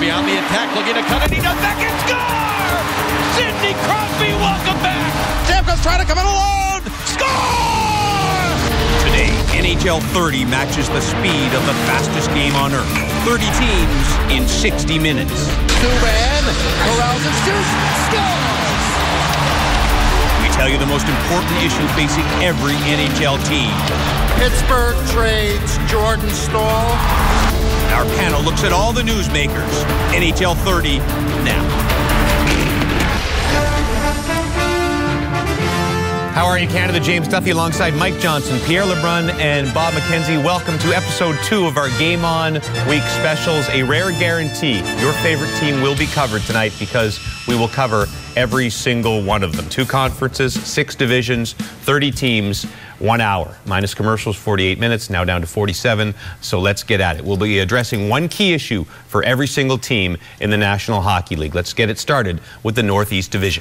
Crosby on the attack, looking to cut it. He does back and score! Sidney Crosby, welcome back! Stamkos trying to come in alone! Score! Today, NHL 30 matches the speed of the fastest game on earth. 30 teams in 60 minutes. Subban corrals and shoots, scores! We tell you the most important issue facing every NHL team. Pittsburgh trades Jordan Staal. Our panel looks at all the newsmakers. NHL 30 now. How are you, Canada? James Duffy alongside Mike Johnson, Pierre Lebrun, and Bob McKenzie. Welcome to episode 2 of our Game On Week specials. A rare guarantee. Your favorite team will be covered tonight because we will cover every single one of them. 2 conferences, 6 divisions, 30 teams, 1 hour. Minus commercials, 48 minutes, now down to 47. So let's get at it. We'll be addressing one key issue for every single team in the National Hockey League. Let's get it started with the Northeast Division.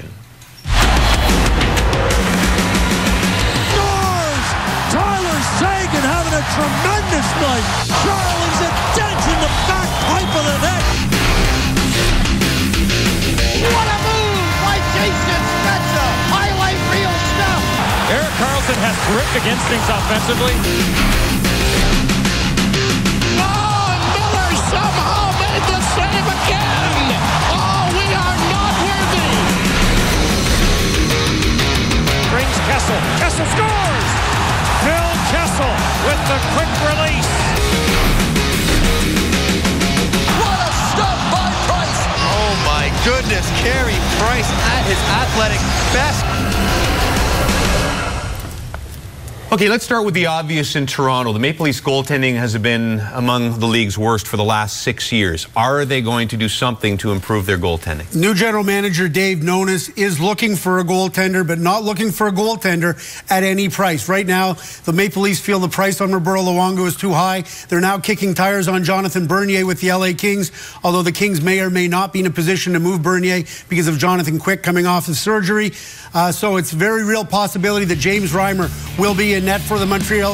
Having a tremendous night. Charlie's a dent in the back pipe of the net. What a move by Jason Spezza. Highlight reel stuff. Erik Karlsson has grip against things offensively. Oh, Miller somehow made the save again. Oh, we are not worthy. Brings Kessel. Kessel scores. Phil Kessel with the quick release. What a stop by Price. Oh my goodness, Carey Price at his athletic best. Okay, let's start with the obvious in Toronto. The Maple Leafs goaltending has been among the league's worst for the last 6 years. Are they going to do something to improve their goaltending? New general manager Dave Nonis is looking for a goaltender, but not looking for a goaltender at any price. Right now, the Maple Leafs feel the price on Roberto Luongo is too high. They're now kicking tires on Jonathan Bernier with the LA Kings, although the Kings may or may not be in a position to move Bernier because of Jonathan Quick coming off of surgery. So it's a very real possibility that James Reimer will be in net for the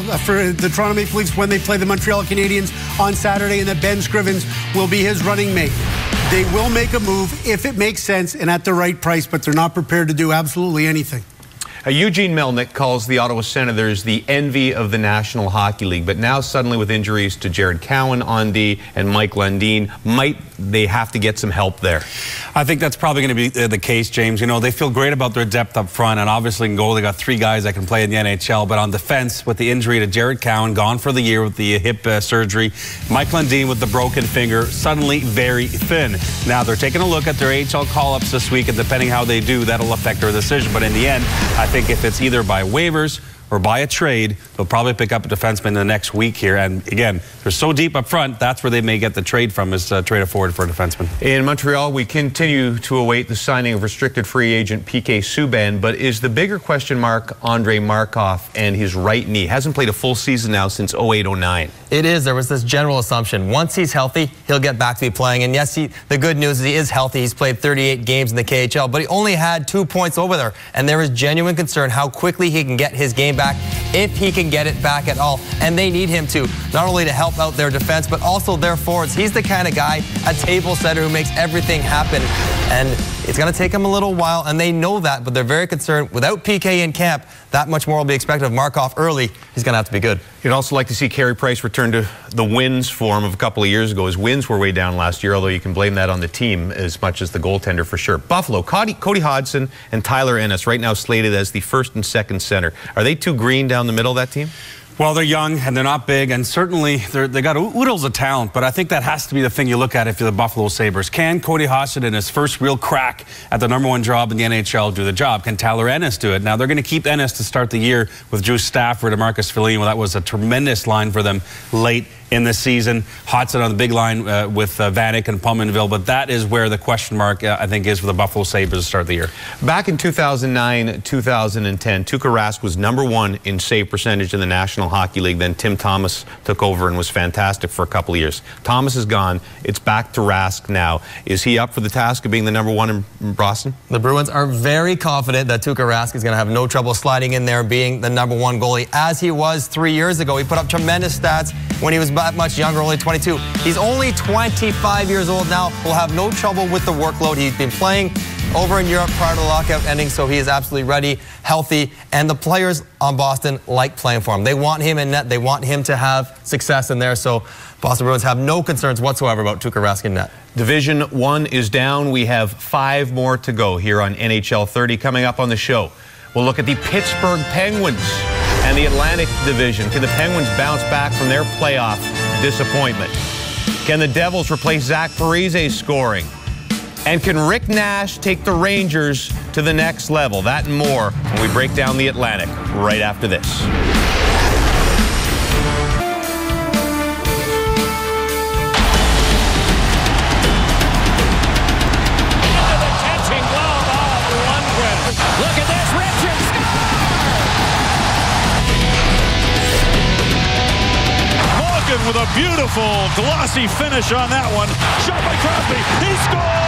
Toronto Maple Leafs when they play the Montreal Canadiens on Saturday, and that Ben Scrivens will be his running mate. They will make a move if it makes sense and at the right price, but they're not prepared to do absolutely anything. Eugene Melnyk calls the Ottawa Senators the envy of the National Hockey League, but now suddenly with injuries to Jared Cowan on D and Mike Lundin, might they have to get some help there? I think that's probably going to be the case, James. You know, they feel great about their depth up front, and obviously in goal they got 3 guys that can play in the NHL, but on defense with the injury to Jared Cowan, gone for the year with the hip surgery, Mike Lundin with the broken finger, suddenly very thin. Now they're taking a look at their AHL call-ups this week, and depending how they do, that'll affect their decision. But in the end, I think if it's either by waivers or by a trade, they'll probably pick up a defenseman in the next week here. And again, they're so deep up front, that's where they may get the trade from, is trade a forward for a defenseman. In Montreal, we continue to await the signing of restricted free agent PK Subban, but is the bigger question mark Andrei Markov and his right knee? Hasn't played a full season now since 08-09. It is. There was this general assumption. Once he's healthy, he'll get back to be playing. And yes, the good news is he is healthy. He's played 38 games in the KHL, but he only had 2 points over there. And there is genuine concern how quickly he can get his game back, if he can get it back at all. And they need him to, not only to help out their defense, but also their forwards. He's the kind of guy, a table setter who makes everything happen. And it's going to take him a little while, and they know that, but they're very concerned. Without PK in camp, that much more will be expected of Markov early. He's going to have to be good. You'd also like to see Carey Price return to the wins form of a couple of years ago. His wins were way down last year, although you can blame that on the team as much as the goaltender for sure. Buffalo, Cody Hodgson and Tyler Ennis right now slated as the first and second center. Are they too green down the middle of that team? Well, they're young and they're not big, and certainly they got oodles of talent, but I think that has to be the thing you look at if you're the Buffalo Sabres. Can Cody Hodgson, in his first real crack at the #1 job in the NHL, do the job? Can Tyler Ennis do it? Now, they're going to keep Ennis to start the year with Drew Stafford and Marcus Foligno. Well, that was a tremendous line for them late in the season. Hodgson on the big line with Vanek and Pominville, but that is where the question mark, I think, is for the Buffalo Sabres to start the year. Back in 2009, 2010, Tuukka Rask was #1 in save percentage in the National Hockey League. Then Tim Thomas took over and was fantastic for a couple of years. Thomas is gone. It's back to Rask now. Is he up for the task of being the #1 in Boston? The Bruins are very confident that Tuukka Rask is going to have no trouble sliding in there being the #1 goalie, as he was 3 years ago. He put up tremendous stats when he was that much younger, only 22. He's only 25 years old now. Will have no trouble with the workload. He's been playing over in Europe prior to the lockout ending, so he is absolutely ready, healthy, and the players on Boston like playing for him. They want him in net. They want him to have success in there, so Boston Bruins have no concerns whatsoever about Tuukka Rask in net. Division 1 is down. We have 5 more to go here on NHL 30. Coming up on the show, we'll look at the Pittsburgh Penguins and the Atlantic Division. Can the Penguins bounce back from their playoff disappointment? Can the Devils replace Zach Parise's scoring? And can Rick Nash take the Rangers to the next level? That and more when we break down the Atlantic right after this. Look at this, Richards Morgan with a beautiful glossy finish on that one. Shot by Crosby. He scored!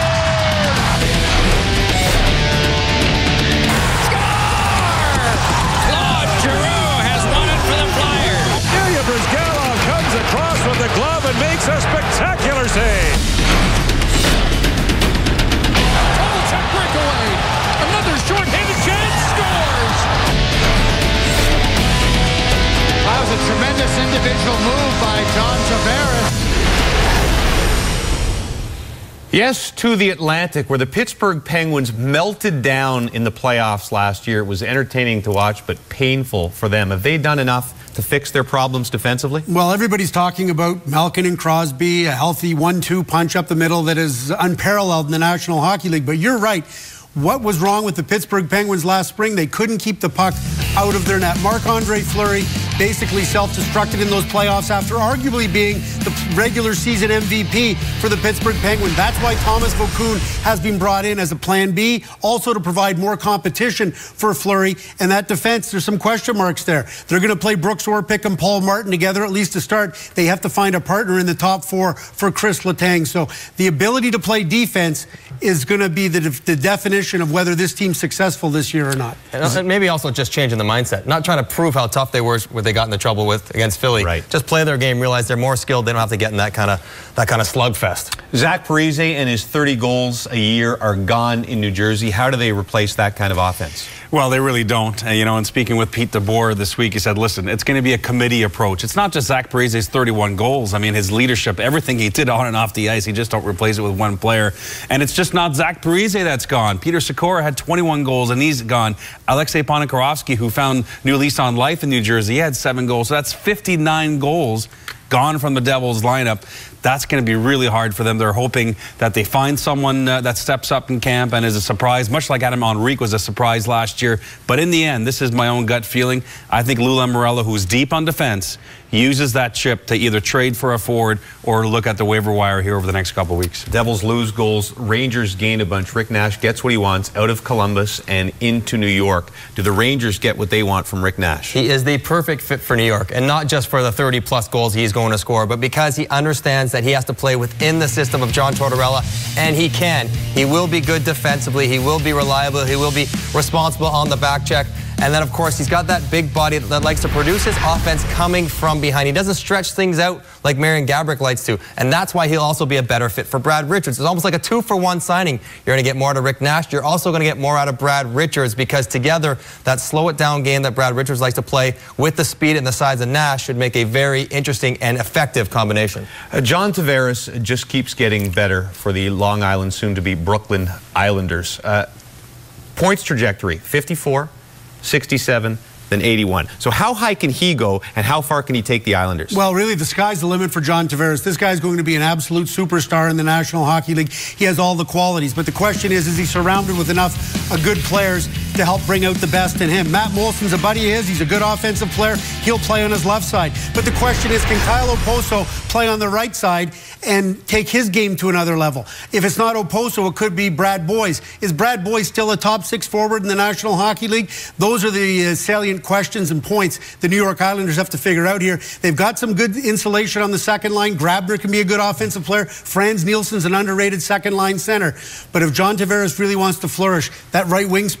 Score! Claude Giroux has won it for the Flyers. Ilya Brizgalov comes across with the glove and makes a spectacular save. Double check breakaway. Another short-handed chance, scores! That was a tremendous individual move by John Tavares. Yes, to the Atlantic, where the Pittsburgh Penguins melted down in the playoffs last year. It was entertaining to watch, but painful for them. Have they done enough to fix their problems defensively? Well, everybody's talking about Malkin and Crosby, a healthy 1-2 punch up the middle that is unparalleled in the National Hockey League. But you're right. What was wrong with the Pittsburgh Penguins last spring? They couldn't keep the puck out of their net. Marc-Andre Fleury basically self-destructed in those playoffs after arguably being the regular season MVP for the Pittsburgh Penguins. That's why Thomas Vokoun has been brought in as a plan B, also to provide more competition for Fleury. And that defense, there's some question marks there. They're going to play Brooks Orpik and Paul Martin together, at least to start. They have to find a partner in the top 4 for Chris Letang. So the ability to play defense is going to be the definition of whether this team's successful this year or not. And maybe also just changing the mindset, not trying to prove how tough they were, what they got into trouble with against Philly. Right. Just play their game, realize they're more skilled. They don't have to get in that kind of slugfest. Zach Parise and his 30 goals a year are gone in New Jersey. How do they replace that kind of offense? Well, they really don't. You know, and speaking with Pete DeBoer this week, he said, listen, it's going to be a committee approach. It's not just Zach Parise's 31 goals. I mean, his leadership, everything he did on and off the ice, he just don't replace it with one player. And it's just not Zach Parise that's gone. Peter Sikora had 21 goals, and he's gone. Alexei Ponikarovsky, who found new lease on life in New Jersey, he had 7 goals. So that's 59 goals gone from the Devils lineup. That's going to be really hard for them. They're hoping that they find someone that steps up in camp and is a surprise, much like Adam Henrique was a surprise last year. But in the end, this is my own gut feeling. I think Lou Lamoriello, who's deep on defense, uses that chip to either trade for a forward or look at the waiver wire here over the next couple of weeks. Devils lose goals. Rangers gain a bunch. Rick Nash gets what he wants out of Columbus and into New York. Do the Rangers get what they want from Rick Nash? He is the perfect fit for New York, and not just for the 30-plus goals he's going to score, but because he understands that he has to play within the system of John Tortorella, and he can. He will be good defensively. He will be reliable. He will be responsible on the back check. And then, of course, he's got that big body that likes to produce his offense coming from behind. He doesn't stretch things out like Marian Gaborik likes to. And that's why he'll also be a better fit for Brad Richards. It's almost like a 2-for-1 signing. You're going to get more out of Rick Nash. You're also going to get more out of Brad Richards, because together, that slow-it-down game that Brad Richards likes to play with the speed and the size of Nash should make a very interesting and effective combination. John Tavares just keeps getting better for the Long Island, soon-to-be Brooklyn Islanders. Points trajectory, 54. 67, then 81. So how high can he go, and how far can he take the Islanders? Well, really, the sky's the limit for John Tavares. This guy's going to be an absolute superstar in the National Hockey League. He has all the qualities, but the question is he surrounded with enough good players to help bring out the best in him? Matt Molson's a buddy of his. He's a good offensive player. He'll play on his left side. But the question is, can Kyle Okposo play on the right side and take his game to another level? If it's not Okposo, it could be Brad Boyes. Is Brad Boyes still a top 6 forward in the National Hockey League? Those are the salient questions and points the New York Islanders have to figure out here. They've got some good insulation on the second line. Grabner can be a good offensive player. Franz Nielsen's an underrated second line center. But if John Tavares really wants to flourish, that right wing spot needs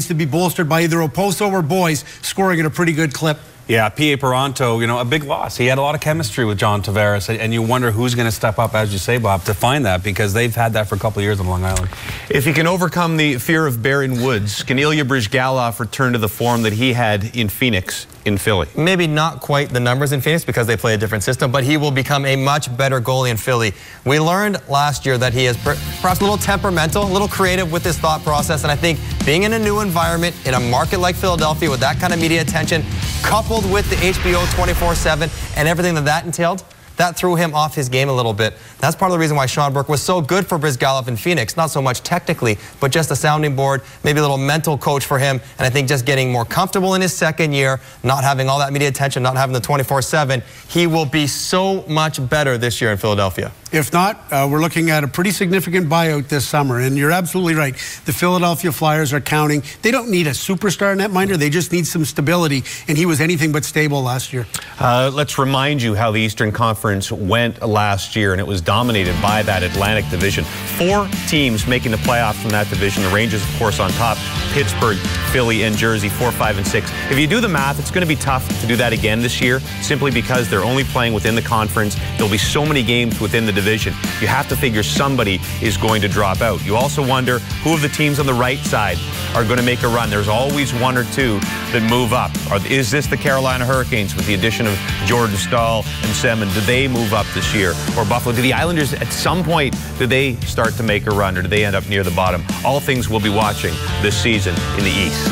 to be bolstered by either Oposo or Boys scoring at a pretty good clip. Yeah, P.A. Peranto, you know, a big loss. He had a lot of chemistry with John Tavares, and you wonder who's going to step up, as you say, Bob, to find that, because they've had that for a couple of years on Long Island. If he can overcome the fear of barren woods, can Ilya Brizgalov return to the form that he had in Phoenix, in Philly? Maybe not quite the numbers in Phoenix because they play a different system, but he will become a much better goalie in Philly. We learned last year that he is perhaps a little temperamental, a little creative with his thought process, and I think being in a new environment, in a market like Philadelphia with that kind of media attention, coupled with the HBO 24/7 and everything that entailed, that threw him off his game a little bit. That's part of the reason why Sean Burke was so good for Brizgalov in Phoenix. Not so much technically, but just a sounding board, maybe a little mental coach for him. And I think just getting more comfortable in his second year, not having all that media attention, not having the 24/7, he will be so much better this year in Philadelphia. If not, we're looking at a pretty significant buyout this summer. And you're absolutely right. The Philadelphia Flyers are counting. They don't need a superstar netminder. They just need some stability. And he was anything but stable last year. Let's remind you how the Eastern Conference went last year, and it was dominated by that Atlantic Division. 4 teams making the playoffs from that division. The Rangers, of course, on top. Pittsburgh, Philly, and Jersey, 4, 5, and 6. If you do the math, it's going to be tough to do that again this year, simply because they're only playing within the conference. There'll be so many games within the division. You have to figure somebody is going to drop out. You also wonder who of the teams on the right side are going to make a run. There's always 1 or 2 that move up. Is this the Carolina Hurricanes with the addition of Jordan Staal and Semin? Do they move up this year? Or Buffalo? Do the Islanders at some point, do they start to make a run, or do they end up near the bottom? All things we'll be watching this season in the East.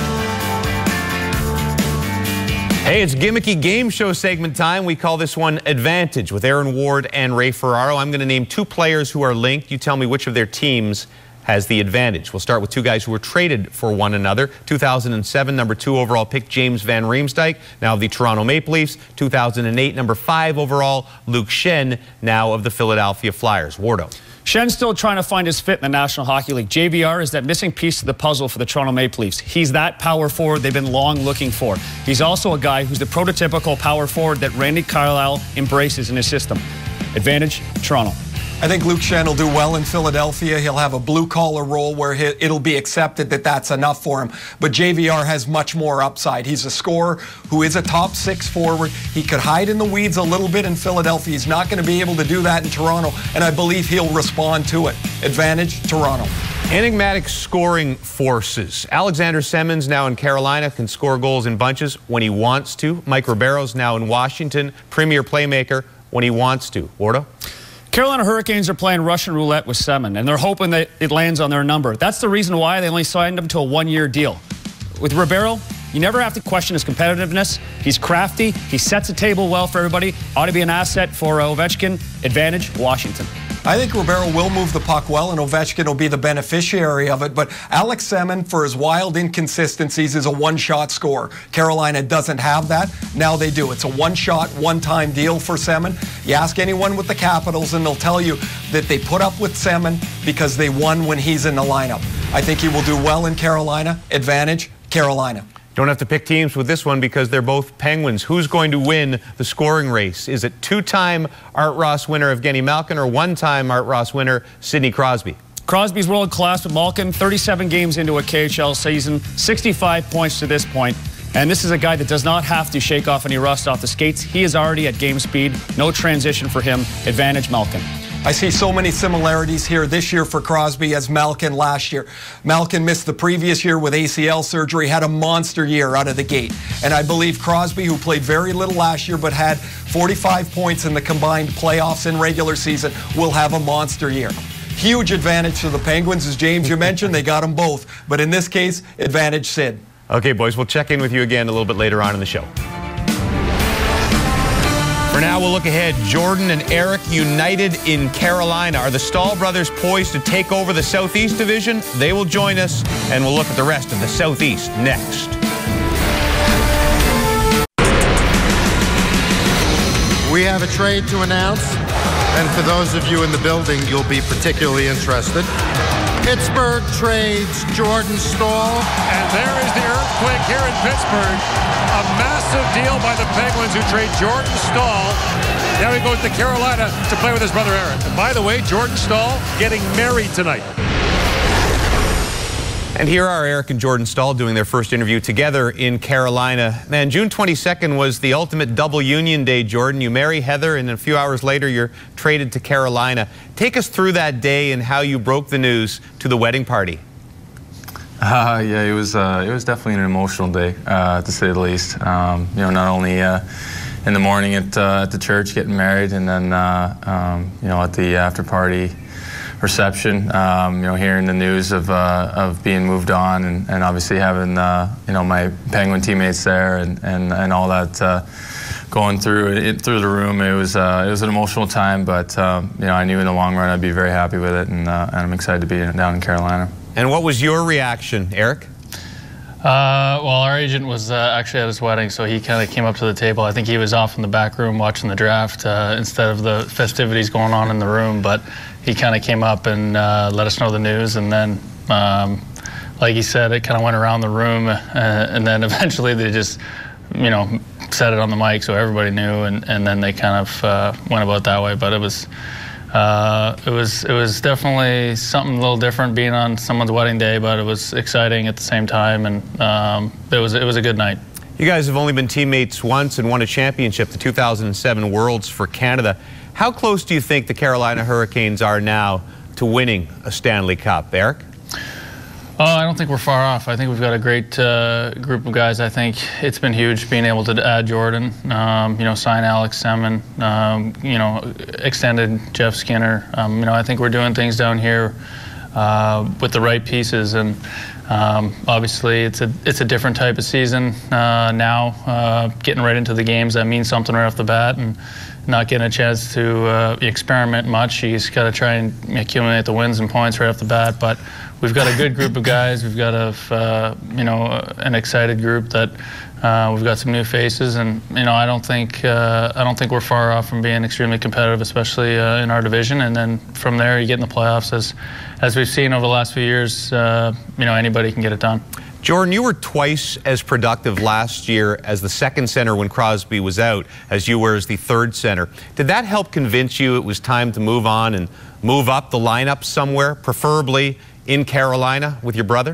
Hey, it's gimmicky game show segment time. We call this one Advantage with Aaron Ward and Ray Ferraro. I'm going to name 2 players who are linked. You tell me which of their teams has the advantage. We'll start with 2 guys who were traded for one another. 2007, number 2 overall pick, James Van Riemsdyk, now of the Toronto Maple Leafs. 2008, number 5 overall, Luke Schenn, now of the Philadelphia Flyers. Wardo. Schenn's still trying to find his fit in the National Hockey League. JVR is that missing piece of the puzzle for the Toronto Maple Leafs. He's that power forward they've been long looking for. He's also a guy who's the prototypical power forward that Randy Carlyle embraces in his system. Advantage, Toronto. I think Luke Schenn will do well in Philadelphia. He'll have a blue-collar role where it'll be accepted that that's enough for him. But JVR has much more upside. He's a scorer who is a top 6 forward. He could hide in the weeds a little bit in Philadelphia. He's not going to be able to do that in Toronto, and I believe he'll respond to it. Advantage, Toronto. Enigmatic scoring forces. Alexander Semin's now in Carolina, can score goals in bunches when he wants to. Mike Ribeiro's now in Washington, premier playmaker when he wants to. Wardo? Carolina Hurricanes are playing Russian roulette with Semin, and they're hoping that it lands on their number. That's the reason why they only signed him to a 1-year deal. With Ribeiro, you never have to question his competitiveness. He's crafty. He sets a table well for everybody. Ought to be an asset for Ovechkin. Advantage, Washington. I think Ribeiro will move the puck well, and Ovechkin will be the beneficiary of it. But Alex Semin, for his wild inconsistencies, is a one-shot scorer. Carolina doesn't have that. Now they do. It's a one-shot, one-time deal for Semin. You ask anyone with the Capitals, and they'll tell you that they put up with Semin because they won when he's in the lineup. I think he will do well in Carolina. Advantage, Carolina. Don't have to pick teams with this one because they're both Penguins. Who's going to win the scoring race? Is it 2-time Art Ross winner Evgeny Malkin or 1-time Art Ross winner Sidney Crosby? Crosby's world class, but Malkin, 37 games into a KHL season, 65 points to this point. And this is a guy that does not have to shake off any rust off the skates. He is already at game speed. No transition for him. Advantage, Malkin. I see so many similarities here this year for Crosby as Malkin last year. Malkin missed the previous year with ACL surgery, had a monster year out of the gate. And I believe Crosby, who played very little last year but had 45 points in the combined playoffs and regular season, will have a monster year. Huge advantage to the Penguins. As James, you mentioned, they got them both. But in this case, advantage Sid. Okay, boys, we'll check in with you again a little bit later on in the show. For now, we'll look ahead. Jordan and Eric united in Carolina. Are the Staal brothers poised to take over the Southeast Division? They will join us, and we'll look at the rest of the Southeast next. We have a trade to announce, and for those of you in the building, you'll be particularly interested. Pittsburgh trades Jordan Staal. And there is the earthquake here in Pittsburgh. A massive deal by the Penguins who trade Jordan Staal. Now he goes to Carolina to play with his brother Eric. And by the way, Jordan Staal getting married tonight. And here are Eric and Jordan Staal doing their first interview together in Carolina. Man, June 22nd was the ultimate double union day, Jordan. You marry Heather, and a few hours later, you're traded to Carolina. Take us through that day and how you broke the news to the wedding party. Yeah, it was definitely an emotional day, to say the least. You know, not only in the morning at the church getting married, and then you know, at the after party reception, you know, hearing the news of being moved on, and obviously having you know, my Penguin teammates there, and all that going through the room. It was an emotional time, but you know, I knew in the long run I'd be very happy with it, and I'm excited to be down in Carolina. And what was your reaction, Eric? Well, our agent was actually at his wedding, so he kind of came up to the table. I think he was off in the back room watching the draft instead of the festivities going on in the room, but he kind of came up and let us know the news, and then, like he said, it kind of went around the room, and then eventually they just, you know, said it on the mic so everybody knew, and then they kind of went about that way. But it was definitely something a little different being on someone's wedding day, but it was exciting at the same time, and it was a good night. You guys have only been teammates once and won a championship, the 2007 Worlds for Canada. How close do you think the Carolina Hurricanes are now to winning a Stanley Cup, Eric? I don't think we're far off. I think we've got a great group of guys. I think it's been huge being able to add Jordan, you know, sign Alex Semin, you know, extended Jeff Skinner. You know, I think we're doing things down here with the right pieces, and obviously it's a different type of season now. Getting right into the games, that means something right off the bat, and not getting a chance to experiment much. You just got to try and accumulate the wins and points right off the bat. But we've got a good group of guys. We've got you know, an excited group that we've got some new faces, and you know, I don't think we're far off from being extremely competitive, especially in our division. And then from there, you get in the playoffs, as we've seen over the last few years. You know, anybody can get it done. Jordan, you were twice as productive last year as the second center when Crosby was out as you were as the third center. Did that help convince you it was time to move on and move up the lineup somewhere, preferably in Carolina with your brother?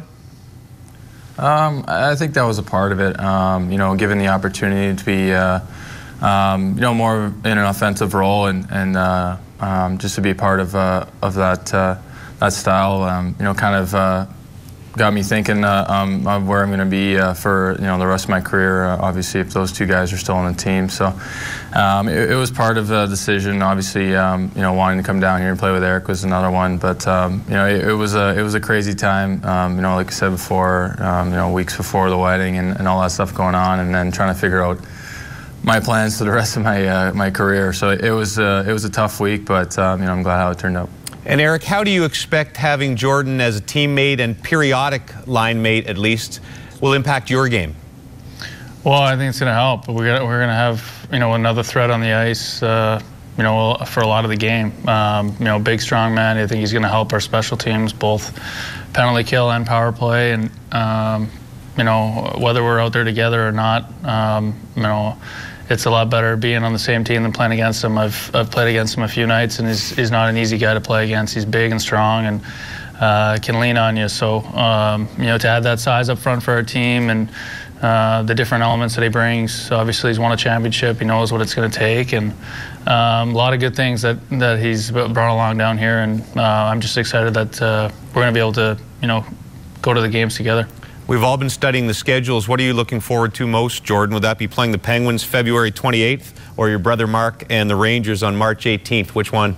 I think that was a part of it. You know, given the opportunity to be, you know, more in an offensive role, and just to be a part of that style, you know, kind of got me thinking of where I'm going to be for, you know, the rest of my career. Obviously, if those two guys are still on the team, so it was part of the decision. Obviously, you know, wanting to come down here and play with Eric was another one. But you know, it was a crazy time. You know, like I said before, you know, weeks before the wedding and all that stuff going on, and then trying to figure out my plans for the rest of my my career. So it was a tough week, but you know, I'm glad how it turned out. And Eric, how do you expect having Jordan as a teammate and periodic line mate, at least, will impact your game? Well, I think it's going to help. We're going to have, you know, another threat on the ice, you know, for a lot of the game. You know, big, strong man. I think he's going to help our special teams, both penalty kill and power play. And you know, whether we're out there together or not, you know, it's a lot better being on the same team than playing against him. I've played against him a few nights, and he's not an easy guy to play against. He's big and strong, and can lean on you. So you know, to add that size up front for our team, and the different elements that he brings. Obviously, he's won a championship. He knows what it's going to take, and a lot of good things that he's brought along down here. And I'm just excited that we're going to be able to, you know, go to the games together. We've all been studying the schedules. What are you looking forward to most, Jordan? Would that be playing the Penguins February 28th or your brother Mark and the Rangers on March 18th? Which one?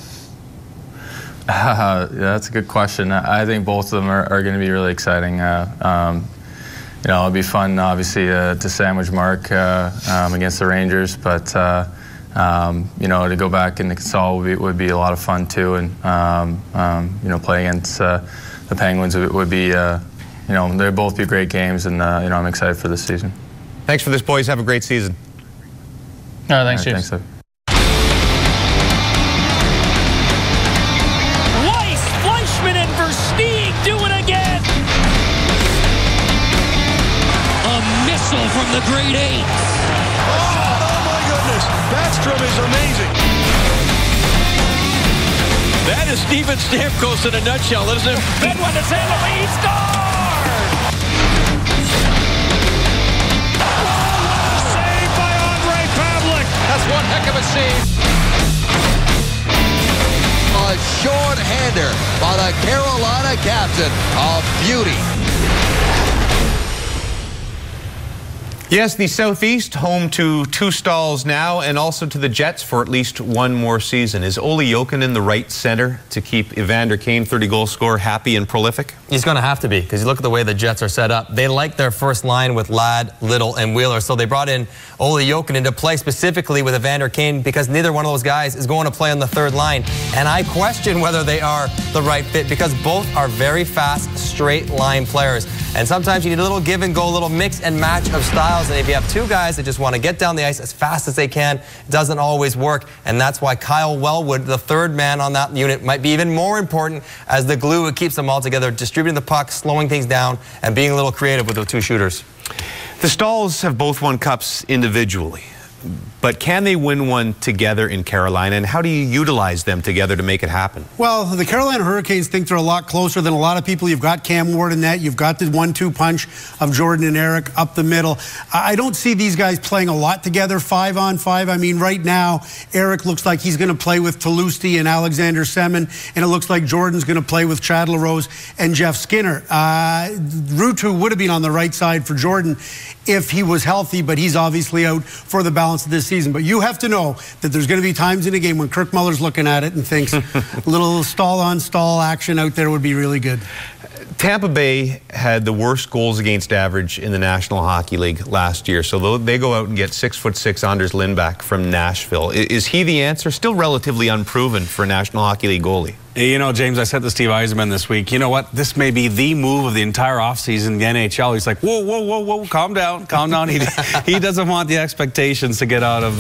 Yeah, that's a good question. I think both of them are going to be really exciting. You know, it'll be fun, obviously, to sandwich Mark against the Rangers, but you know, to go back into Consol would be a lot of fun too, and you know, play against the Penguins would be. You know, they'll both be great games, and you know, I'm excited for this season. Thanks for this, boys. Have a great season. No, thanks, James. Thanks, Weiss, Fleischmann, and Versteeg do it again. A missile from the grade 8. Oh my goodness, Backstrom is amazing. That That is Steven Stamkos in a nutshell, isn't it? Good one to St. Louis. Scores! Saved by Andre Pavlik. That's one heck of a save. A short-hander by the Carolina captain. A beauty. Yes, the Southeast, home to 2 stalls now and also to the Jets for at least one more season. Is Ole Jokinen the right center to keep Evander Kane, 30-goal scorer, happy and prolific? He's going to have to be, because you look at the way the Jets are set up. They like their first line with Ladd, Little, and Wheeler, so they brought in Ole Jokinen to play specifically with Evander Kane because neither one of those guys is going to play on the third line. And I question whether they are the right fit because both are very fast, straight line players. And sometimes you need a little give and go, a little mix and match of styles. And if you have 2 guys that just want to get down the ice as fast as they can, it doesn't always work. And that's why Kyle Wellwood, the third man on that unit, might be even more important as the glue that keeps them all together, distributing the puck, slowing things down, and being a little creative with the 2 shooters. The Stalls have both won cups individually, but can they win one together in Carolina, and how do you utilize them together to make it happen? Well, the Carolina Hurricanes think they're a lot closer than a lot of people. You've got Cam Ward in that. You've got the 1-2 punch of Jordan and Eric up the middle. I don't see these guys playing a lot together 5-on-5. I mean, right now, Eric looks like he's going to play with Toulouse and Alexander Semin, and it looks like Jordan's going to play with Chad LaRose and Jeff Skinner. Ruutu would have been on the right side for Jordan if he was healthy, but he's obviously out for the balance of this season. But you have to know that there's going to be times in a game when Kirk Muller's looking at it and thinks a little stall-on-stall action out there would be really good. Tampa Bay had the worst goals against average in the National Hockey League last year, so they go out and get 6'6" Anders Lindback from Nashville. Is he the answer? Still relatively unproven for a National Hockey League goalie. You know, James, I said to Steve Eisenman this week, you know what? This may be the move of the entire offseason in the NHL. He's like, whoa, whoa, whoa, whoa, calm down, calm down. He doesn't want the expectations to get out of,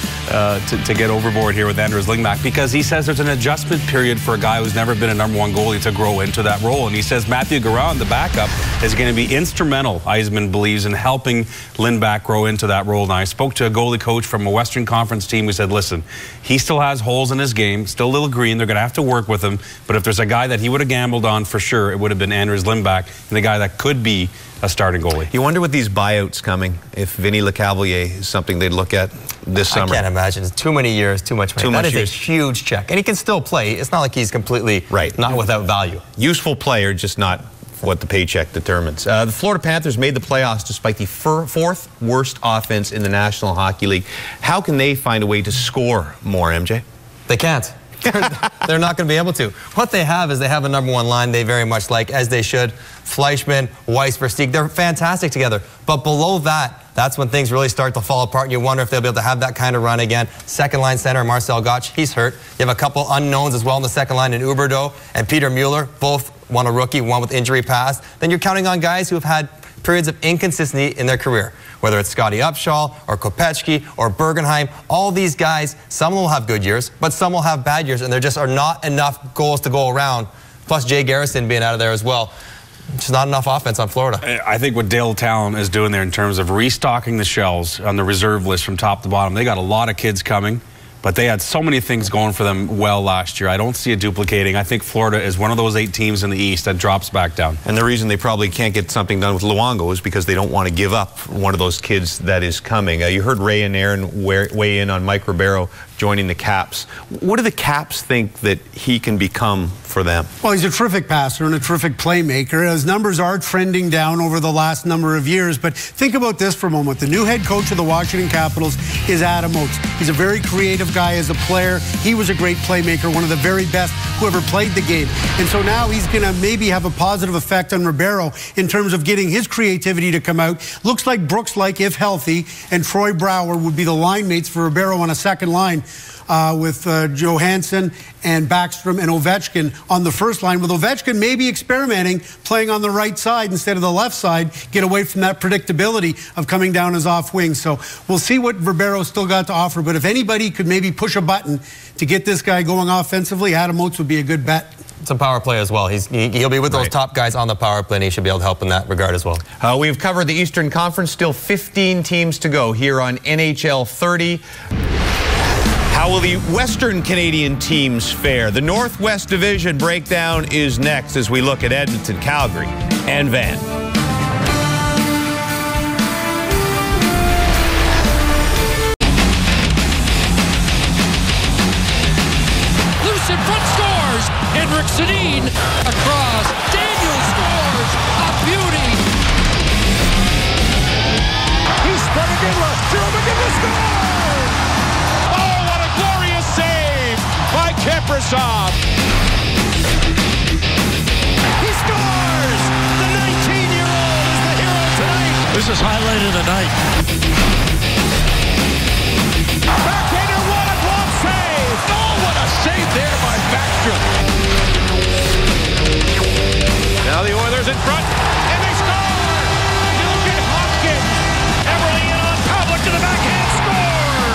to get overboard here with Anders Lindback, because he says there's an adjustment period for a guy who's never been a #1 goalie to grow into that role. And he says Matthew Garon, the backup, is going to be instrumental, Eisenman believes, in helping Lindback grow into that role. Now, I spoke to a goalie coach from a Western Conference team who said, listen, he still has holes in his game, still a little green. They're going to have to work with him. But if there's a guy that he would have gambled on for sure, it would have been Anders Lindback, and the guy that could be a starting goalie. You wonder with these buyouts coming, if Vinny Lecavalier is something they'd look at this summer. I can't imagine. It's too many years, too much money. That is a huge check. And he can still play. It's not like he's completely not without value. Useful player, just not what the paycheck determines. The Florida Panthers made the playoffs despite the 4th worst offense in the National Hockey League. How can they find a way to score more, MJ? They can't. They're not going to be able to. What they have is they have a #1 line they very much like, as they should. Fleischman, Weiss, Versteeg, they're fantastic together. But below that, that's when things really start to fall apart, and you wonder if they'll be able to have that kind of run again. Second line center, Marcel Gottsch, he's hurt. You have a couple unknowns as well in the second line in Huberdeau and Peter Mueller, both one a rookie, one with injury past. Then you're counting on guys who have had periods of inconsistency in their career, whether it's Scotty Upshaw or Kopechki or Bergenheim. All these guys, some will have good years, but some will have bad years, and there just are not enough goals to go around. Plus Jay Garrison being out of there as well. Just not enough offense on Florida. I think what Dale Talon is doing there in terms of restocking the shelves on the reserve list from top to bottom, they got a lot of kids coming, but they had so many things going for them well last year. I don't see it duplicating. I think Florida is one of those 8 teams in the East that drops back down. And the reason they probably can't get something done with Luongo is because they don't want to give up one of those kids that is coming. You heard Ray and Aaron weigh in on Mike Ribeiro joining the Caps. What do the Caps think that he can become for them? Well, he's a terrific passer and a terrific playmaker. His numbers are trending down over the last number of years, but think about this for a moment. The new head coach of the Washington Capitals is Adam Oates. He's a very creative guy as a player. He was a great playmaker, one of the very best who ever played the game. And so now he's going to maybe have a positive effect on Ribeiro in terms of getting his creativity to come out. Looks like Brooks, if healthy, and Troy Brouwer would be the line mates for Ribeiro on a second line. With Johansson and Backstrom and Ovechkin on the first line, with Ovechkin maybe experimenting, playing on the right side instead of the left side, get away from that predictability of coming down as off wing. So we'll see what Ribeiro still got to offer, but if anybody could maybe push a button to get this guy going offensively, Adam Oates would be a good bet. Some power play as well. He'll be with those top guys on the power play, and he should be able to help in that regard as well. We've covered the Eastern Conference, still 15 teams to go here on NHL 30. How will the Western Canadian teams fare? The Northwest Division breakdown is next as we look at Edmonton, Calgary, and Van. Loose in front, scores! Henrik Sedin across. Daniel scores! A beauty! He's spun McGinley. Drew McGinley scores! By Kaprizov. He scores! The 19-year-old is the hero tonight. This is highlight of the night. Backhander, what a glove save! Oh, what a save there by Backstrom. Now the Oilers in front, and they score! Nugent Hopkins. Everly in on Pavlik to the backhand, scores!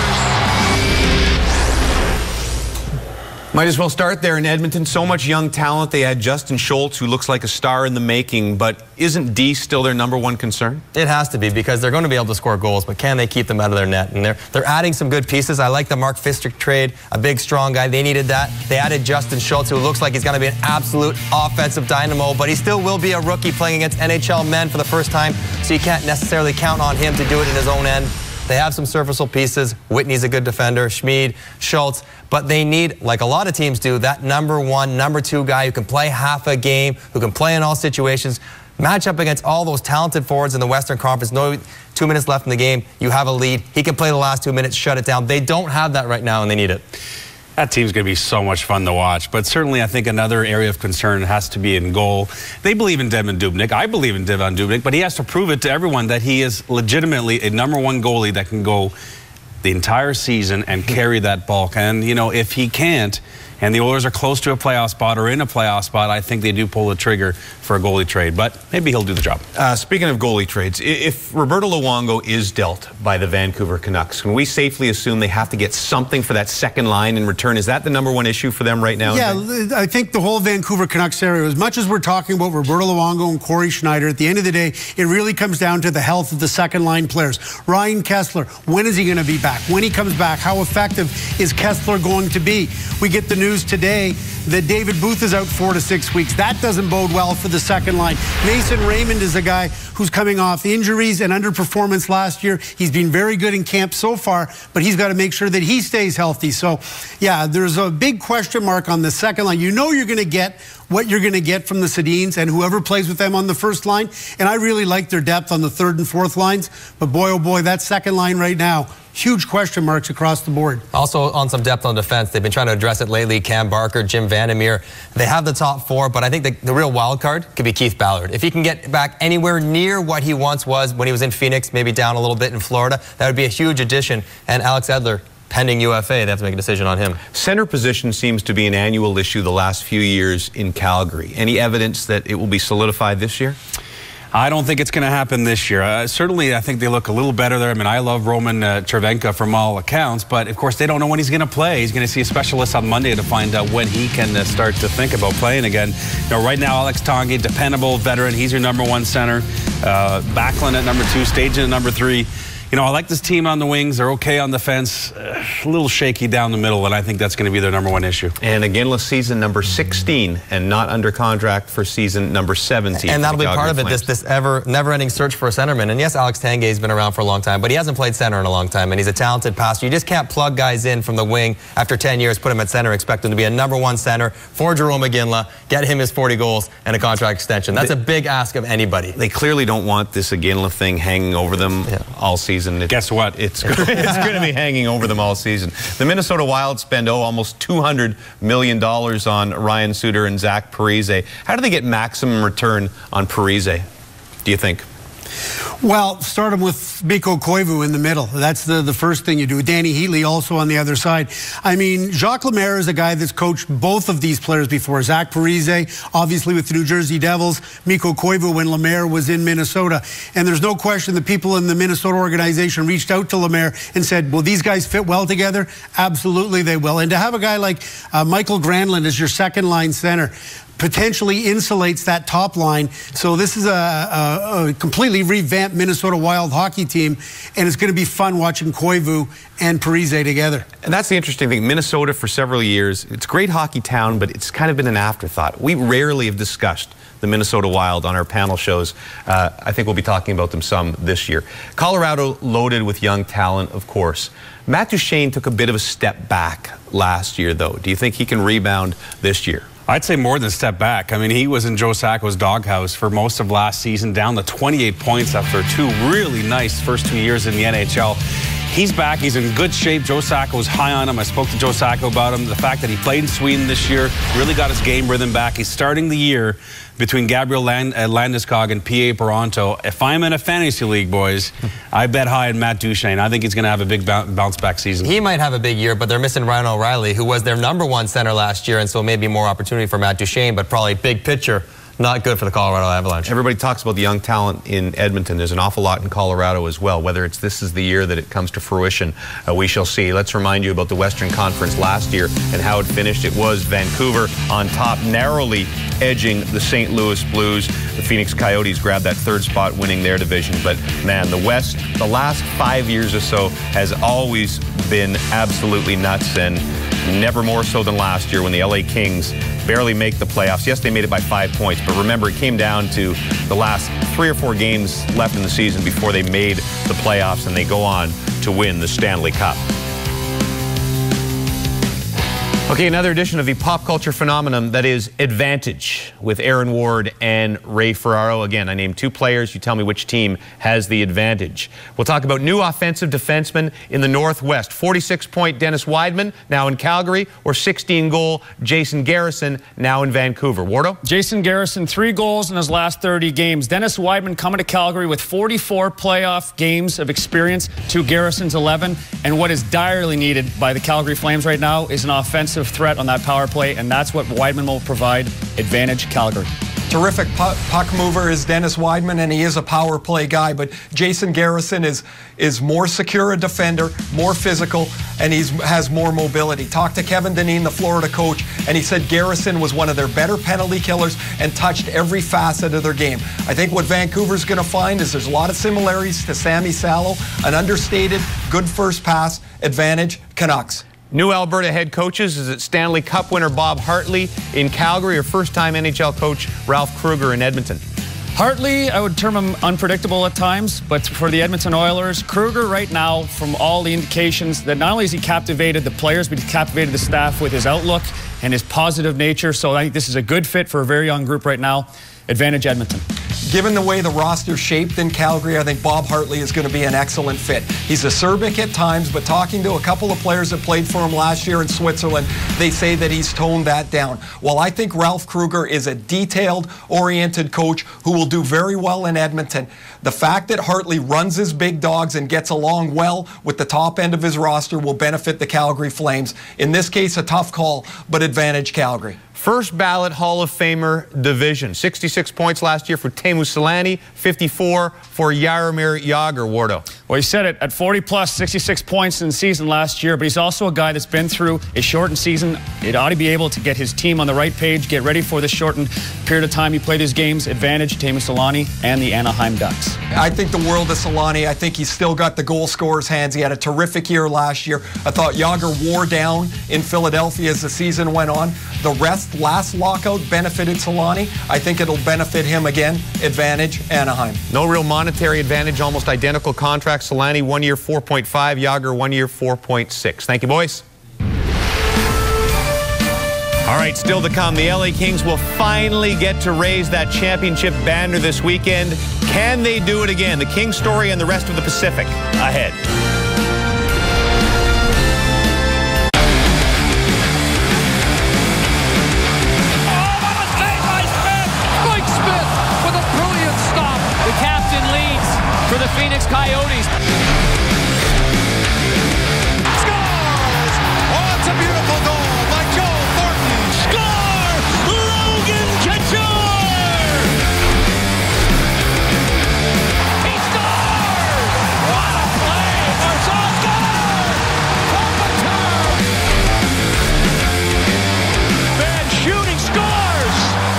Might as well start there in Edmonton. So much young talent. They had Justin Schultz, who looks like a star in the making, but isn't D still their #1 concern? It has to be, because they're going to be able to score goals, but can they keep them out of their net? And they're adding some good pieces. I like the Mark Fistrick trade, a big, strong guy. They needed that. They added Justin Schultz, who looks like he's going to be an absolute offensive dynamo, but he still will be a rookie playing against NHL men for the first time, so you can't necessarily count on him to do it in his own end. They have some serviceable pieces. Whitney's a good defender, Schmid, Schultz, but they need, like a lot of teams do, that #1, #2 guy who can play half a game, who can play in all situations, match up against all those talented forwards in the Western Conference. No 2 minutes left in the game, you have a lead. He can play the last 2 minutes, shut it down. They don't have that right now, and they need it. That team's going to be so much fun to watch. But certainly I think another area of concern has to be in goal. They believe in Devan Dubnyk. I believe in Devan Dubnyk, but he has to prove it to everyone that he is legitimately a #1 goalie that can go the entire season and carry that bulk. And, you know, if he can't, and the Oilers are close to a playoff spot or in a playoff spot, I think they do pull the trigger for a goalie trade. But maybe he'll do the job. Speaking of goalie trades, if Roberto Luongo is dealt by the Vancouver Canucks, can we safely assume they have to get something for that second line in return? Is that the #1 issue for them right now? Yeah, I think the whole Vancouver Canucks area, as much as we're talking about Roberto Luongo and Corey Schneider, at the end of the day, it really comes down to the health of the second line players. Ryan Kessler, when is he going to be back? When he comes back, how effective is Kessler going to be? We get the news today that David Booth is out 4 to 6 weeks. That doesn't bode well for the second line. Mason Raymond is a guy who's coming off injuries and underperformance last year. He's been very good in camp so far, but he's got to make sure that he stays healthy. So, yeah, there's a big question mark on the second line. You know you're going to get what you're going to get from the Sedins and whoever plays with them on the first line. And I really like their depth on the third and fourth lines. But boy, oh boy, that second line right now, huge question marks across the board. Also on some depth on defense. They've been trying to address it lately. Cam Barker, Jim Vandermeer. They have the top 4, but I think the real wild card could be Keith Ballard. If he can get back anywhere near what he once was when he was in Phoenix, maybe down a little bit in Florida, that would be a huge addition. And Alex Edler, pending UFA, they have to make a decision on him. Center position seems to be an annual issue the last few years in Calgary. Any evidence that it will be solidified this year? I don't think it's going to happen this year. Certainly, I think they look a little better there. I mean, I love Roman Cervenka from all accounts, but of course, they don't know when he's going to play. He's going to see a specialist on Monday to find out when he can start to think about playing again. You know, right now, Alex Tanguay, dependable veteran. He's your #1 center. Backlund at #2, Stajan at #3. You know, I like this team on the wings. They're okay on the fence. A little shaky down the middle, and I think that's going to be their #1 issue. And again, season number 16 and not under contract for season number 17. And that'll be part of it, this never-ending search for a centerman. And yes, Alex Tanguay's been around for a long time, but he hasn't played center in a long time, and he's a talented passer. You just can't plug guys in from the wing after 10 years, put him at center, expect him to be a #1 center for Jarome Iginla, get him his 40 goals and a contract extension. That's a big ask of anybody. They clearly don't want this Iginla thing hanging over them all season. Guess what? It's going to be hanging over them all season. The Minnesota Wild spend almost $200 million on Ryan Suter and Zach Parise. How do they get maximum return on Parise, do you think? Well, start him with Mikko Koivu in the middle. That's the first thing you do. Danny Heatley also on the other side. I mean, Jacques Lemaire is a guy that's coached both of these players before. Zach Parise, obviously with the New Jersey Devils. Mikko Koivu when Lemaire was in Minnesota. And there's no question the people in the Minnesota organization reached out to Lemaire and said, will these guys fit well together? Absolutely they will. And to have a guy like Michael Granlund as your second line center, potentially insulates that top line. So this is a completely revamped Minnesota Wild hockey team, and it's going to be fun watching Koivu and Parise together. And that's the interesting thing. Minnesota, for several years, it's a great hockey town, but it's kind of been an afterthought. We rarely have discussed the Minnesota Wild on our panel shows. I think we'll be talking about them some this year. Colorado loaded with young talent, of course. Matt Duchene took a bit of a step back last year, though. Do you think he can rebound this year? I'd say more than a step back. I mean, he was in Joe Sacco's doghouse for most of last season, down to 28 points after 2 really nice first 2 years in the NHL. He's back. He's in good shape. Joe Sacco was high on him. I spoke to Joe Sacco about him. The fact that he played in Sweden this year really got his game rhythm back. He's starting the year between Gabriel Landeskog and P.A. Paronto. If I'm in a fantasy league, boys, I bet high on Matt Duchene. I think he's going to have a big bounce-back season. He might have a big year, but they're missing Ryan O'Reilly, who was their #1 center last year, and so maybe more opportunity for Matt Duchene, but probably big picture. Not good for the Colorado Avalanche. Everybody talks about the young talent in Edmonton. There's an awful lot in Colorado as well. Whether it's this is the year that it comes to fruition, we shall see. Let's remind you about the Western Conference last year and how it finished. It was Vancouver on top, narrowly edging the St. Louis Blues. The Phoenix Coyotes grabbed that 3rd spot, winning their division. But man, the West, the last 5 years or so, has always been absolutely nuts, and never more so than last year when the LA Kings barely make the playoffs. Yes, they made it by 5 points, but remember, it came down to the last 3 or 4 games left in the season before they made the playoffs, and they go on to win the Stanley Cup. Okay, another edition of the pop culture phenomenon that is Advantage with Aaron Ward and Ray Ferraro. Again, I named 2 players. You tell me which team has the advantage. We'll talk about new offensive defensemen in the Northwest. 46-point Dennis Wideman, now in Calgary, or 16-goal Jason Garrison, now in Vancouver. Wardo? Jason Garrison, 3 goals in his last 30 games. Dennis Wideman coming to Calgary with 44 playoff games of experience to Garrison's 11. And what is direly needed by the Calgary Flames right now is an offensive threat on that power play, and that's what Wideman will provide. Advantage Calgary. Terrific puck mover is Dennis Wideman, and he is a power play guy, but Jason Garrison is more secure a defender, more physical, and he has more mobility. Talked to Kevin Dineen, the Florida coach, and he said Garrison was one of their better penalty killers and touched every facet of their game. I think what Vancouver's going to find is there's a lot of similarities to Sammy Salo, an understated, good first pass, advantage, Canucks. New Alberta head coaches, is it Stanley Cup winner Bob Hartley in Calgary or first-time NHL coach Ralph Krueger in Edmonton? Hartley, I would term him unpredictable at times, but for the Edmonton Oilers, Krueger right now, from all the indications that not only has he captivated the players, but he's captivated the staff with his outlook and his positive nature. So I think this is a good fit for a very young group right now. Advantage Edmonton. Given the way the roster's shaped in Calgary, I think Bob Hartley is going to be an excellent fit. He's acerbic at times, but talking to a couple of players that played for him last year in Switzerland, they say that he's toned that down. Well, I think Ralph Krueger is a detailed-oriented coach who will do very well in Edmonton. The fact that Hartley runs his big dogs and gets along well with the top end of his roster will benefit the Calgary Flames. In this case, a tough call, but advantage Calgary. First ballot Hall of Famer division. 66 points last year for Teemu Selanne, 54 for Jaromir Jagr. Wardo. Well, he said it, at 40-plus, 66 points in the season last year, but he's also a guy that's been through a shortened season. It ought to be able to get his team on the right page, get ready for the shortened period of time he played his games. Advantage, Teemu Selanne and the Anaheim Ducks. I think the world of Selanne. I think he's still got the goal scorer's hands. He had a terrific year last year. I thought Jagr wore down in Philadelphia as the season went on. The rest, last lockout, benefited Selanne. I think it'll benefit him again. Advantage, Anaheim. No real monetary advantage, almost identical contracts. Selanne, 1 year, 4.5. Jagr, 1 year, 4.6. Thank you, boys. All right, still to come, the LA Kings will finally get to raise that championship banner this weekend. Can they do it again? The Kings story and the rest of the Pacific ahead. For the Phoenix Coyotes. Scores! Oh, it's a beautiful goal by Joe Thornton. Score! Logan Couture! He scores! What a play! Marchand scores! Kopitar! Van shooting scores!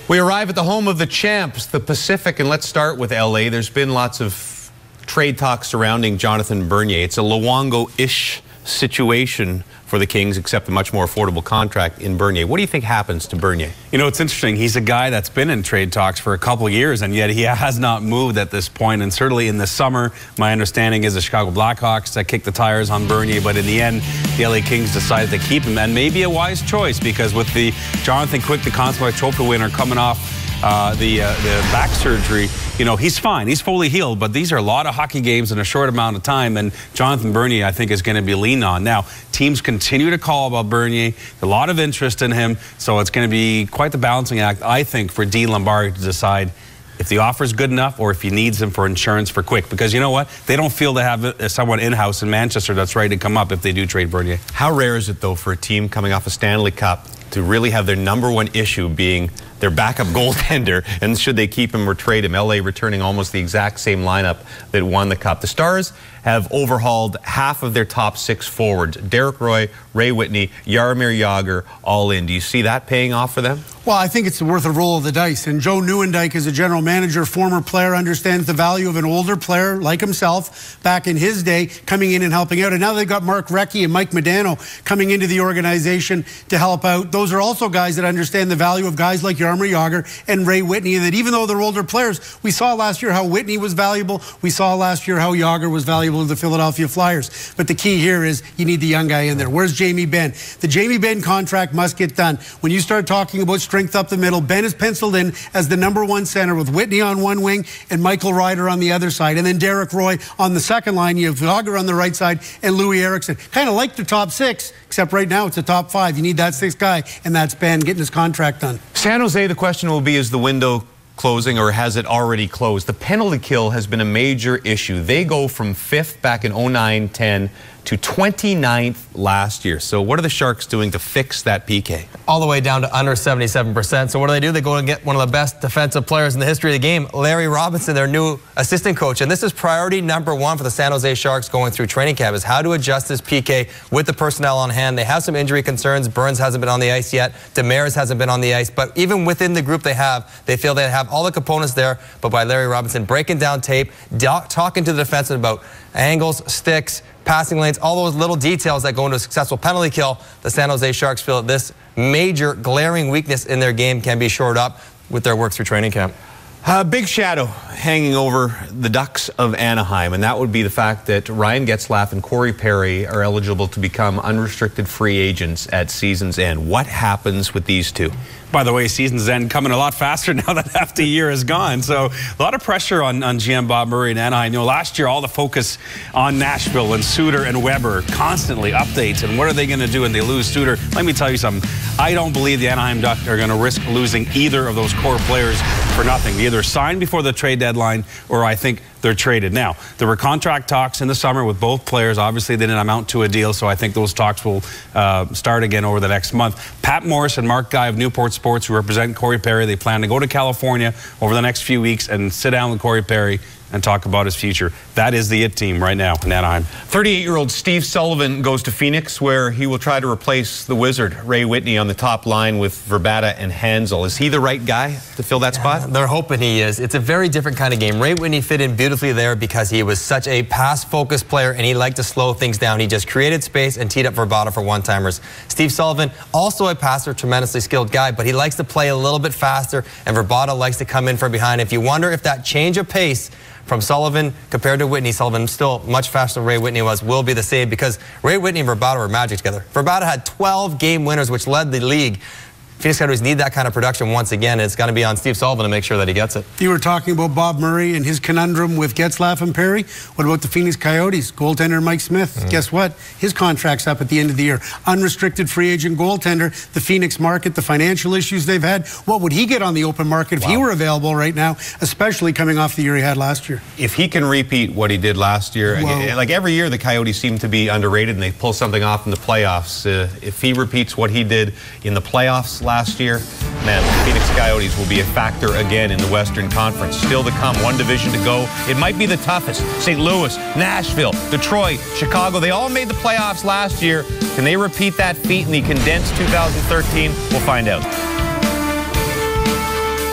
We arrive at the home of the champs, the Pacific, and let's start with LA. There's been lots of trade talk surrounding Jonathan Bernier. It's a Luongo-ish situation for the Kings, except a much more affordable contract in Bernier. What do you think happens to Bernier? You know, it's interesting. He's a guy that's been in trade talks for a couple of years, and yet he has not moved at this point. And certainly in the summer, my understanding is the Chicago Blackhawks that kicked the tires on Bernier, but in the end, the LA Kings decided to keep him, and maybe a wise choice, because with the Jonathan Quick, the Conn Smythe Trophy winner, coming off the back surgery, you know, he's fine. He's fully healed, but these are a lot of hockey games in a short amount of time, and Jonathan Bernier, I think, is going to be leaned on. Now, teams continue to call about Bernier, a lot of interest in him, so it's going to be quite the balancing act, I think, for Dean Lombardi to decide if the offer is good enough or if he needs him for insurance for Quick. Because you know what? They don't feel they have someone in-house in Manchester that's ready to come up if they do trade Bernier. How rare is it, though, for a team coming off a Stanley Cup to really have their #1 issue being their backup goaltender, and should they keep him or trade him? LA returning almost the exact same lineup that won the Cup. The Stars have overhauled half of their top 6 forwards. Derek Roy, Ray Whitney, Jaromir Jagr, all in. Do you see that paying off for them? Well, I think it's worth a roll of the dice. And Joe Nieuwendyk, as a general manager, former player, understands the value of an older player like himself back in his day coming in and helping out. And now they've got Mark Recchi and Mike Modano coming into the organization to help out. Those are also guys that understand the value of guys like Jaromir Jagr and Ray Whitney, and that even though they're older players, we saw last year how Whitney was valuable. We saw last year how Jagr was valuable to the Philadelphia Flyers. But the key here is you need the young guy in there. Where's Jamie Benn? The Jamie Benn contract must get done. When you start talking about strength up the middle, Benn is penciled in as the #1 center with Whitney on one wing and Michael Ryder on the other side. And then Derek Roy on the second line. You have Jagr on the right side and Louis Eriksson. Kind of like the top 6, except right now it's a top 5. You need that 6th guy, and that's Benn getting his contract done. San Jose, the question will be, is the window closing or has it already closed? The penalty kill has been a major issue. They go from 5th back in 09-10 to 29th last year. So what are the Sharks doing to fix that PK? All the way down to under 77%. So what do? They go and get one of the best defensive players in the history of the game, Larry Robinson, their new assistant coach. And this is priority #1 for the San Jose Sharks going through training camp, is how to adjust this PK with the personnel on hand. They have some injury concerns. Burns hasn't been on the ice yet. Demers hasn't been on the ice. But even within the group they feel they have all the components there. But by Larry Robinson breaking down tape, talking to the defenseman about angles, sticks, passing lanes, all those little details that go into a successful penalty kill, the San Jose Sharks feel that this major glaring weakness in their game can be shored up with their work through training camp. Big shadow hanging over the Ducks of Anaheim, and that would be the fact that Ryan Getzlaf and Corey Perry are eligible to become unrestricted free agents at season's end. What happens with these two? By the way, season's end coming a lot faster now that half the year is gone. So a lot of pressure on GM Bob Murray and Anaheim. You know, last year all the focus on Nashville and Suter and Weber, constantly updates and what are they going to do when they lose Suter. Let me tell you something. I don't believe the Anaheim Ducks are going to risk losing either of those core players for nothing. They either sign before the trade deadline or I think they're traded. Now, there were contract talks in the summer with both players. Obviously, they didn't amount to a deal, so I think those talks will start again over the next month. Pat Morris and Mark Guy of Newport Sports, who represent Corey Perry, they plan to go to California over the next few weeks and sit down with Corey Perry and talk about his future. That is the it team right now in Anaheim. 38-year-old Steve Sullivan goes to Phoenix, where he will try to replace the Wizard, Ray Whitney, on the top line with Verbata and Hansel. Is he the right guy to fill that spot? They're hoping he is. It's a very different kind of game. Ray Whitney fit in beautifully there because he was such a pass-focused player and he liked to slow things down. He just created space and teed up Verbata for one-timers. Steve Sullivan, also a passer, tremendously skilled guy, but he likes to play a little bit faster, and Verbata likes to come in from behind. If you wonder if that change of pace from Sullivan compared to Whitney, Sullivan still much faster than Ray Whitney was, will be the same, because Ray Whitney and Verbata were magic together. Verbata had 12 game winners, which led the league. Phoenix Coyotes need that kind of production once again. It's going to be on Steve Sullivan to make sure that he gets it. You were talking about Bob Murray and his conundrum with Getzlaf and Perry. What about the Phoenix Coyotes? Goaltender Mike Smith. Guess what? His contract's up at the end of the year. Unrestricted free agent goaltender. The Phoenix market, the financial issues they've had. What would he get on the open market if he were available right now, especially coming off the year he had last year? If he can repeat what he did last year, like every year the Coyotes seem to be underrated and they pull something off in the playoffs. If he repeats what he did in the playoffs last year, man, the Phoenix Coyotes will be a factor again in the Western Conference. Still to come, one division to go. It might be the toughest. St. Louis, Nashville, Detroit, Chicago, they all made the playoffs last year. Can they repeat that feat in the condensed 2013? We'll find out.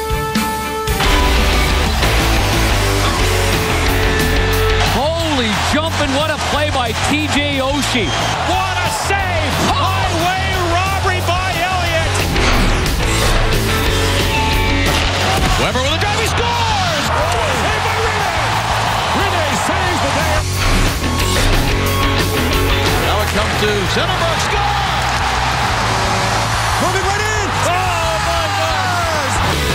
TJ Oshie. What a save! Highway robbery by Elliott. Weber with a drive, he scores! Save by Rinne! Rinne saves the day. Now it comes to Zetterberg, score! Moving right in! Oh my gosh!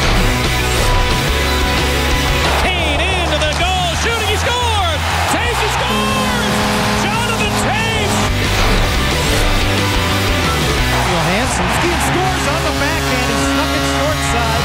Kane into the goal, shooting, he scored! Taves, he scores! Jonathan Taves! Johansson scores on the backhand and snuck it short side.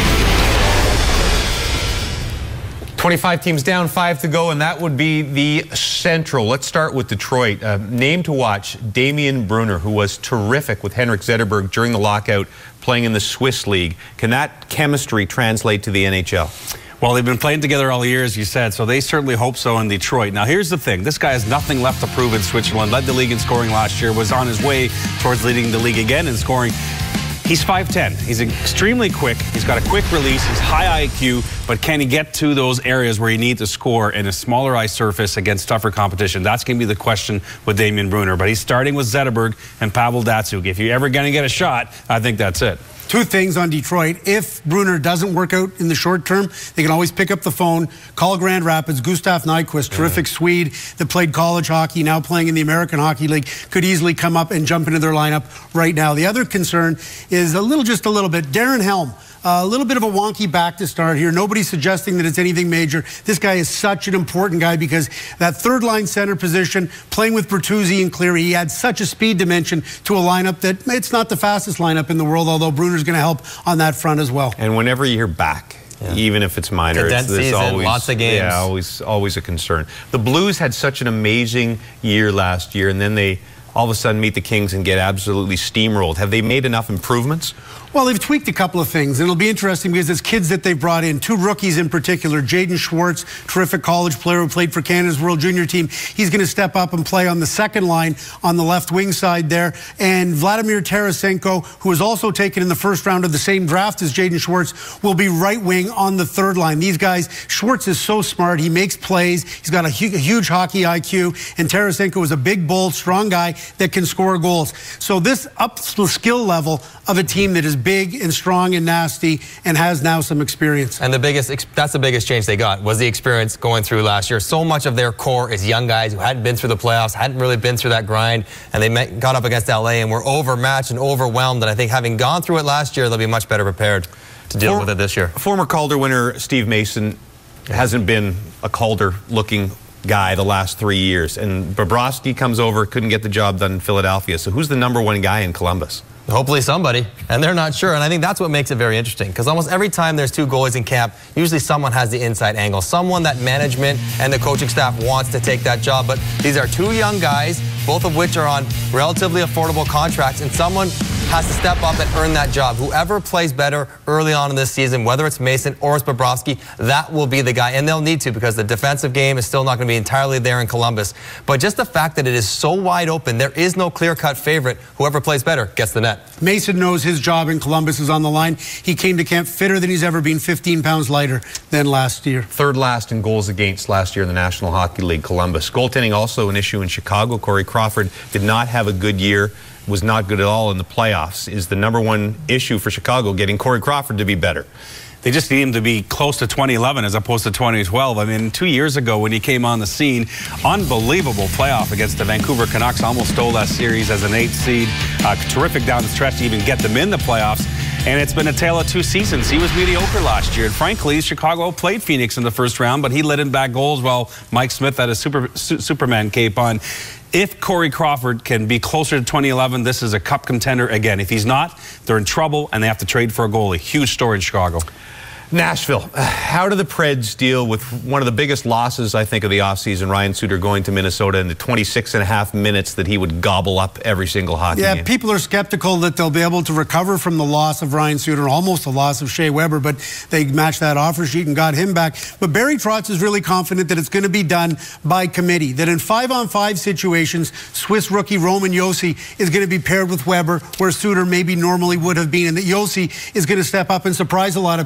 25 teams down, 5 to go, and that would be the Central. Let's start with Detroit. Name to watch, Damian Brunner, who was terrific with Henrik Zetterberg during the lockout, playing in the Swiss League. Can that chemistry translate to the NHL? Well, they've been playing together all year, as you said, so they certainly hope so in Detroit. Now, here's the thing. This guy has nothing left to prove in Switzerland. Led the league in scoring last year, was on his way towards leading the league again in scoring. He's 5'10". He's extremely quick. He's got a quick release. He's high IQ, but can he get to those areas where you need to score in a smaller ice surface against tougher competition? That's going to be the question with Damian Brunner. But he's starting with Zetterberg and Pavel Datsyuk. If you're ever going to get a shot, I think that's it. Two things on Detroit. If Brunner doesn't work out in the short term, they can always pick up the phone, call Grand Rapids. Gustav Nyquist, terrific Swede that played college hockey, now playing in the American Hockey League, could easily come up and jump into their lineup right now. The other concern is just a little bit. Darren Helm. A little bit of a wonky back to start here. Nobody's suggesting that it's anything major. This guy is such an important guy because that third-line center position, playing with Bertuzzi and Cleary, he adds such a speed dimension to a lineup that it's not the fastest lineup in the world, although Brunner's going to help on that front as well. And whenever you hear back, even if it's minor, it's always, lots of games. Yeah, always a concern. The Blues had such an amazing year last year, and then they all of a sudden meet the Kings and get absolutely steamrolled. Have they made enough improvements? Well, they've tweaked a couple of things. It'll be interesting because it's kids that they've brought in, 2 rookies in particular. Jaden Schwartz, terrific college player who played for Canada's World Junior team. He's going to step up and play on the second line on the left wing side there. And Vladimir Tarasenko, who was also taken in the first round of the same draft as Jaden Schwartz, will be right wing on the third line. These guys, Schwartz is so smart. He makes plays. He's got a huge hockey IQ. And Tarasenko is a big, bold, strong guy that can score goals. So this ups the skill level of a team that is big and strong and nasty and has now some experience. And that's the biggest change they got, was the experience going through last year. So much of their core is young guys who hadn't been through the playoffs, hadn't really been through that grind, and they got up against LA and were overmatched and overwhelmed. And I think having gone through it last year, they'll be much better prepared to deal with it this year. Former Calder winner Steve Mason hasn't been a Calder-looking guy the last 3 years, and Bobrovsky comes over, couldn't get the job done in Philadelphia. So who's the #1 guy in Columbus? Hopefully somebody, and they're not sure. And I think that's what makes it very interesting, because almost every time there's 2 goalies in camp, usually someone has the inside angle, someone that management and the coaching staff wants to take that job. But these are 2 young guys, both of which are on relatively affordable contracts, and someone has to step up and earn that job. Whoever plays better early on in this season, whether it's Mason or it's Bobrovsky, that will be the guy. And they'll need to, because the defensive game is still not going to be entirely there in Columbus. But just the fact that it is so wide open, there is no clear-cut favorite. Whoever plays better gets the net. Mason knows his job in Columbus is on the line. He came to camp fitter than he's ever been, 15 pounds lighter than last year. Third last in goals against last year in the National Hockey League, Columbus. Goaltending also an issue in Chicago. Corey Crawford did not have a good year, was not good at all in the playoffs. Is the #1 issue for Chicago getting Corey Crawford to be better? They just need him to be close to 2011 as opposed to 2012. I mean, 2 years ago when he came on the scene, unbelievable playoff against the Vancouver Canucks. Almost stole that series as an 8th seed. Terrific down the stretch to even get them in the playoffs. And it's been a tale of 2 seasons. He was mediocre last year. And frankly, Chicago played Phoenix in the first round, but he let in back goals while Mike Smith had a Superman cape on. If Corey Crawford can be closer to 2011, this is a cup contender again. If he's not, they're in trouble and they have to trade for a goalie. Huge story in Chicago. Nashville. How do the Preds deal with one of the biggest losses, I think, of the offseason, Ryan Suter going to Minnesota in the 26.5 minutes that he would gobble up every single hockey game? Yeah, people are skeptical that they'll be able to recover from the loss of Ryan Suter, almost the loss of Shea Weber, but they matched that offer sheet and got him back. But Barry Trotz is really confident that it's going to be done by committee, that in 5-on-5 situations, Swiss rookie Roman Josi is going to be paired with Weber, where Suter maybe normally would have been, and that Josi is going to step up and surprise a lot of people.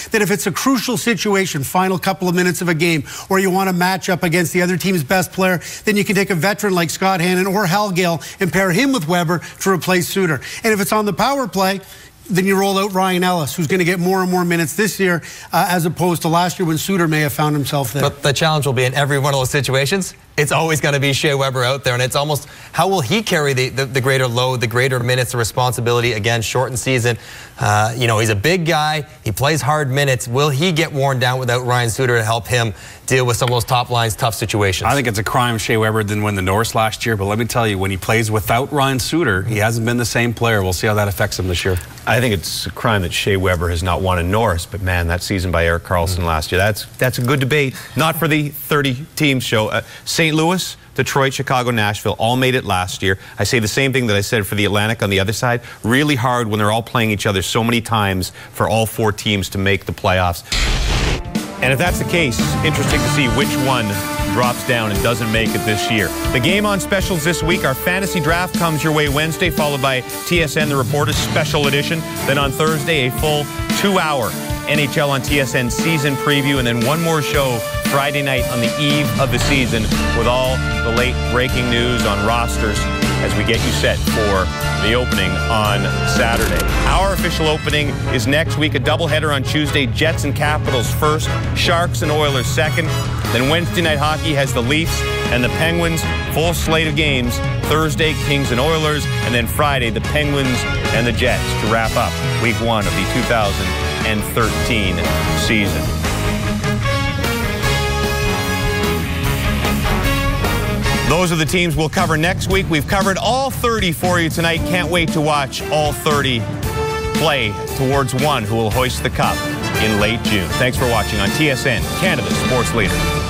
that if it's a crucial situation, final couple of minutes of a game, or you want to match up against the other team's best player, then you can take a veteran like Scott Hannon or Hal Gill and pair him with Weber to replace Suter. And if it's on the power play, then you roll out Ryan Ellis, who's going to get more and more minutes this year as opposed to last year when Suter may have found himself there. But the challenge will be in every one of those situations, it's always going to be Shea Weber out there, and it's almost how will he carry the greater load, the greater minutes of responsibility, again, shortened season. You know, he's a big guy, he plays hard minutes. Will he get worn down without Ryan Suter to help him deal with some of those top lines, tough situations? I think it's a crime Shea Weber didn't win the Norris last year, but let me tell you, when he plays without Ryan Suter, he hasn't been the same player. We'll see how that affects him this year. I think it's a crime that Shea Weber has not won a Norris, but man, that season by Erik Karlsson last year, that's a good debate. Not for the 30-team show. St. Louis, Detroit, Chicago, Nashville all made it last year. I say the same thing that I said for the Atlantic on the other side. Really hard when they're all playing each other so many times for all 4 teams to make the playoffs. And if that's the case, interesting to see which one drops down and doesn't make it this year. The game on specials this week, our fantasy draft comes your way Wednesday, followed by TSN The Reporters special edition. Then on Thursday, a full 2-hour NHL on TSN season preview, and then one more show Friday night on the eve of the season with all the late breaking news on rosters as we get you set for the opening on Saturday. Our official opening is next week, a doubleheader on Tuesday, Jets and Capitals first, Sharks and Oilers second. Then Wednesday night hockey has the Leafs and the Penguins, full slate of games. Thursday, Kings and Oilers, and then Friday, the Penguins and the Jets to wrap up week 1 of the 2013 season. Those are the teams we'll cover next week. We've covered all 30 for you tonight. Can't wait to watch all 30 play towards one who will hoist the cup in late June. Thanks for watching on TSN, Canada's sports leader.